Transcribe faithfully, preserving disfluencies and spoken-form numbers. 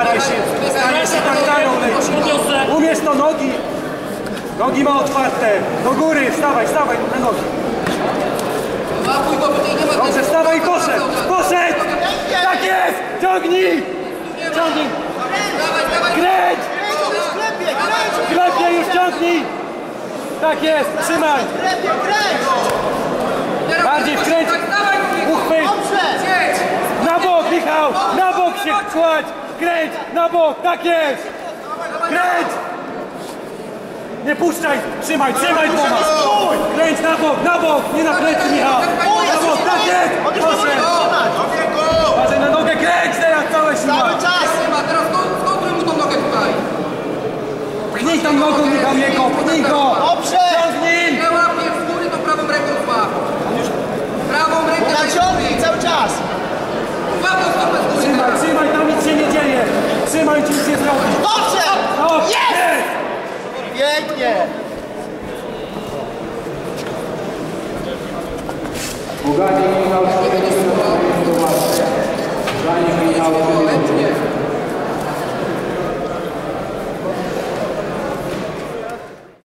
staraj się, staraj się tak dalej leci. Umiesz to nogi. Nogi ma otwarte. Do góry, wstawaj, wstawaj na nogi. Dobrze, wstawaj i poszedł. Poszedł! Tak jest! Ciągnij! Ciągnij! Kręć! Klepie już, ciągnij! Tak jest, trzymaj! Bardziej wkręć! Uchwyć! Na bok, Michał! Na bok się kładź! Kręć! Na bok, tak jest! Kręć! Nie puszczaj! Trzymaj, trzymaj dwoma! Kręć na bok, na bok! Nie na plecy, Michał! Na bok, tak jest! Proszę! Uważaj na nogę, kręć teraz całe siła! Cały czas! Teraz skontruj mu tą nogę tutaj! Pchnij tą nogą, Michał, jego! Pchnij go! Dobrze! Ciągnij! Nie łapie w góry, to prawą ręką złap! Prawą rękę Naciągnij cały czas! Złap tą stopę z góry! Trzymaj, trzymaj, tam nic się nie dzieje! Trzymaj, ci nic nie zrobi! Dobrze! No, Jest! Pięknie! Boganie Michał, Boganie Michał,